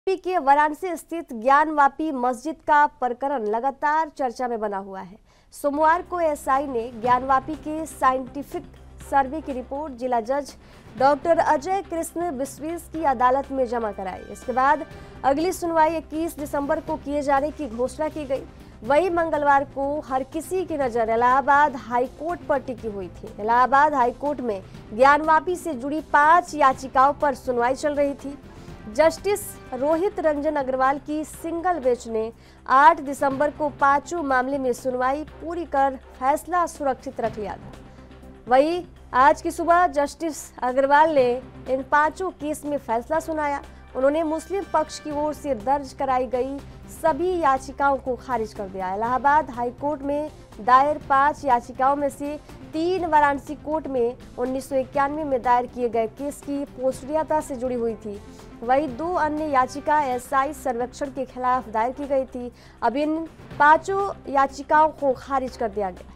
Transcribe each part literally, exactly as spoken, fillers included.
UP के वाराणसी स्थित ज्ञानवापी मस्जिद का प्रकरण लगातार चर्चा में बना हुआ है। सोमवार को एसआई ने ज्ञानवापी के साइंटिफिक सर्वे की रिपोर्ट जिला जज डॉक्टर अजय कृष्ण विश्वेश की अदालत में जमा कराई। इसके बाद अगली सुनवाई इक्कीस दिसंबर को किए जाने की घोषणा की गई। वही मंगलवार को हर किसी की नजर इलाहाबाद हाईकोर्ट पर टिकी हुई थी। इलाहाबाद हाईकोर्ट में ज्ञानवापी से जुड़ी पांच याचिकाओं पर सुनवाई चल रही थी। जस्टिस रोहित रंजन अग्रवाल की सिंगल बेंच ने आठ दिसंबर को पांचों मामले में सुनवाई पूरी कर फैसला सुरक्षित रख लिया था। वहीं आज की सुबह जस्टिस अग्रवाल ने इन पांचों केस में फैसला सुनाया। उन्होंने मुस्लिम पक्ष की ओर से दर्ज कराई गई सभी याचिकाओं को खारिज कर दिया। इलाहाबाद हाईकोर्ट में दायर पांच याचिकाओं में से तीन वाराणसी कोर्ट में उन्नीस सौ इक्यानवे में दायर किए गए केस की पोस्टरियता से जुड़ी हुई थी। वहीं दो अन्य याचिका एसआई सर्वेक्षण के खिलाफ दायर की गई थी। अब इन पांचों याचिकाओं को खारिज कर दिया गया।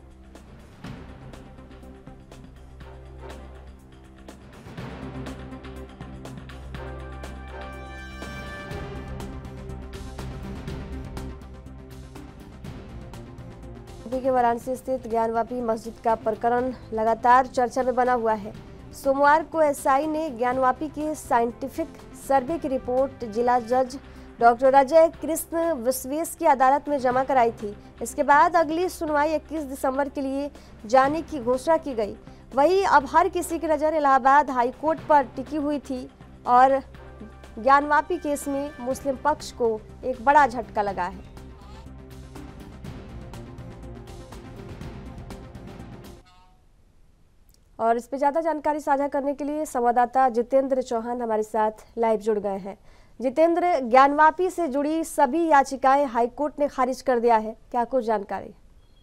यूपी के वाराणसी स्थित ज्ञानवापी मस्जिद का प्रकरण लगातार चर्चा में बना हुआ है। सोमवार को एसआई ने ज्ञानवापी के साइंटिफिक सर्वे की रिपोर्ट जिला जज डॉक्टर अजय कृष्ण विश्वेश की अदालत में जमा कराई थी। इसके बाद अगली सुनवाई इक्कीस दिसंबर के लिए जाने की घोषणा की गई। वहीं अब हर किसी की नज़र इलाहाबाद हाईकोर्ट पर टिकी हुई थी और ज्ञानवापी केस में मुस्लिम पक्ष को एक बड़ा झटका लगा है। और इस पे ज्यादा जानकारी साझा करने के लिए संवाददाता जितेंद्र चौहान हमारे साथ लाइव जुड़ गए हैं। जितेंद्र, ज्ञानवापी से जुड़ी सभी याचिकाएं हाईकोर्ट ने खारिज कर दिया है, क्या कुछ जानकारी?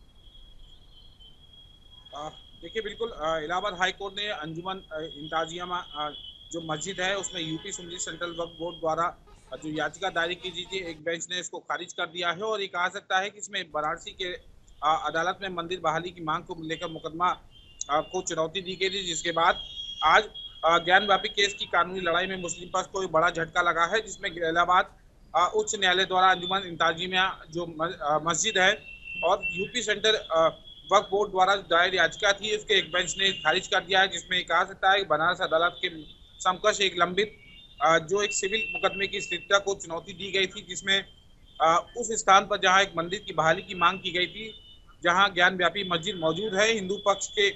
देखिए, बिल्कुल इलाहाबाद हाईकोर्ट ने अंजुमन इंताजिया जो मस्जिद है उसमें UP Sunni Central Waqf Board द्वारा जो याचिका दायर की गई थी, एक बेंच ने इसको खारिज कर दिया है। और ये कहा सकता है कि इसमें वाराणसी के अदालत में मंदिर बहाली की मांग को लेकर मुकदमा को चुनौती दी गई थी, जिसके बाद आज ज्ञानवापी केस की कानूनी लड़ाई में मुस्लिम पक्ष को एक बड़ा झटका लगा है, जिसमें इलाहाबाद उच्च न्यायालय द्वारा अंजुमन इंताजिया जो मस्जिद है और यूपी सेंट्रल वक्फ बोर्ड द्वारा दायर याचिका थी, उसके एक बेंच ने खारिज कर दिया है। जिसमें कहा सकता है कि बनारस अदालत के समकक्ष एक लंबित जो एक सिविल मुकदमे की स्थिरता को चुनौती दी गई थी, जिसमें उस स्थान पर जहां एक मंदिर की बहाली की मांग की गई थी, जहां ज्ञानवापी मस्जिद मौजूद है, हिंदू पक्ष के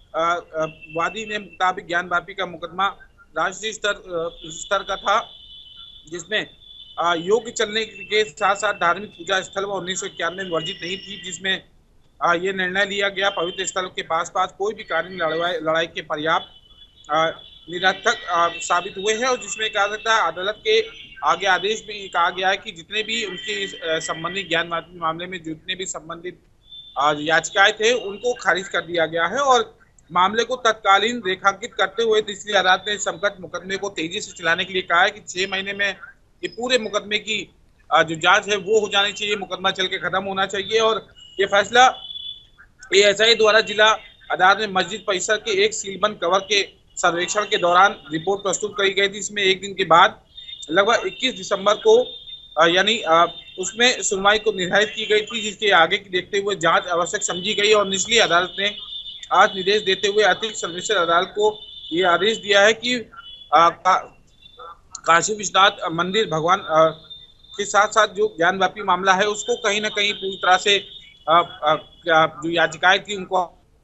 वादी ने मुताबिक ज्ञानवापी का मुकदमा राष्ट्रीय स्तर स्तर का था, जिसमें योग्य चलने के साथ साथ धार्मिक पूजा स्थल व उन्नीस सौ इक्यानवे में वर्जित नहीं थी, जिसमें ये निर्णय लिया गया पवित्र स्थल के पास पास कोई भी कानूनी लड़ाई लड़ाई के पर्याप्त निरर्थक साबित हुए हैं। और जिसमें कहा सकता है अदालत के आगे आदेश में कहा गया है कि जितने भी उनके संबंधित ज्ञानवापी मामले में जितने भी संबंधित याचिकाएं थे उनको खारिज कर दिया गया है। और मामले को तत्कालीन रेखांकित करते हुए तीसरी अदालत ने समकक्ष मुकदमे को तेजी से चलाने के लिए कहा है कि छह महीने में ये पूरे मुकदमे की जो जांच है वो हो जानी चाहिए, मुकदमा चल के खत्म होना चाहिए। और ये फैसला एएसआई द्वारा जिला अदालत में मस्जिद परिसर के एक सीलबंद कवर के सर्वेक्षण के दौरान रिपोर्ट प्रस्तुत करी गई थी। इसमें एक दिन के बाद लगभग इक्कीस दिसंबर को यानी उसमें सुनवाई को निर्धारित की गई थी, जिसके आगे की देखते हुए जांच आवश्यक समझी गई और निचली अदालत ने आज निर्देश देते हुए अतिरिक्त सर्वोच्च अदालत को ये आदेश दिया है कि आ, का, काशी विश्वनाथ मंदिर भगवान आ, के साथ साथ जो ज्ञानवापी मामला है उसको कहीं ना कहीं पूरी तरह से आ, आ, जो याचिकाएं थी उनको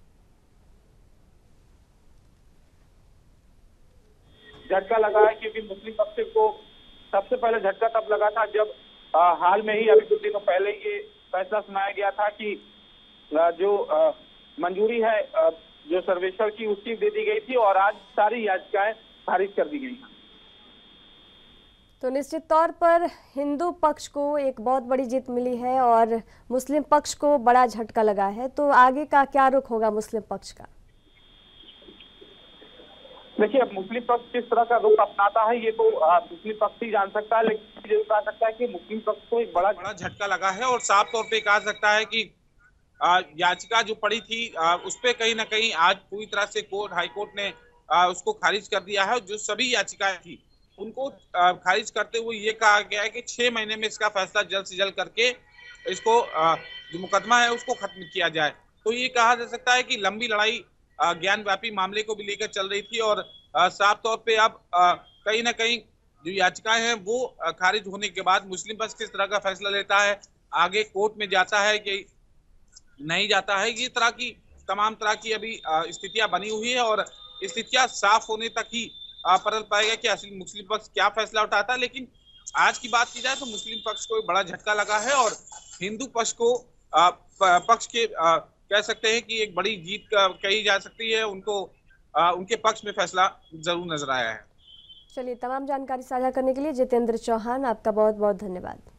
झटका लगा है, क्योंकि मुस्लिम पक्ष को सबसे पहले झटका तब लगा था जब आ, हाल में ही अभी कुछ दिनों पहले ये फैसला सुनाया गया था कि आ, जो आ, मंजूरी है जो सर्वेक्षण की उसकी दे दी गई थी और आज सारी याचिकाएं खारिज कर दी गई हैं। तो निश्चित तौर पर हिंदू पक्ष को एक बहुत बड़ी जीत मिली है और मुस्लिम पक्ष को बड़ा झटका लगा है। तो आगे का क्या रुख होगा मुस्लिम पक्ष का? देखिए, अब मुस्लिम पक्ष किस तरह का रुख अपनाता है ये तो मुस्लिम पक्ष ही जान सकता है, लेकिन जरूर कहा सकता है कि मुस्लिम पक्ष को एक बड़ा बड़ा झटका लगा है। और साफ तौर पे कहा सकता है कि याचिका जो पड़ी थी उस पर कहीं ना कहीं आज पूरी तरह से कोर्ट हाईकोर्ट ने उसको खारिज कर दिया है। जो सभी याचिकाएं थी उनको अ, खारिज करते हुए ये कहा गया है कि छह महीने में इसका फैसला जल्द से जल्द करके इसको अ, जो मुकदमा है उसको खत्म किया जाए। तो ये कहा जा सकता है कि लंबी लड़ाई अ, ज्ञान व्यापी मामले को भी लेकर चल रही थी और अ, साफ तौर पे अब अ, कहीं ना कहीं जो याचिकाएं हैं वो अ, खारिज होने के बाद मुस्लिम पक्ष किस तरह का फैसला लेता है, आगे कोर्ट में जाता है कि नहीं जाता है, ये तरह की तमाम तरह की अभी अ, स्थितियां बनी हुई है और स्थितियां साफ होने तक ही अ, परल पाएगा कि असली मुस्लिम पक्ष क्या फैसला उठाता है। लेकिन आज की बात की जाए तो मुस्लिम पक्ष को एक बड़ा झटका लगा है और हिंदू पक्ष को अ, प- पक्ष के अ, कह सकते हैं कि एक बड़ी जीत का कही जा सकती है। उनको अ, उनके पक्ष में फैसला जरूर नजर आया है। चलिए, तमाम जानकारी साझा करने के लिए जितेंद्र चौहान आपका बहुत बहुत धन्यवाद।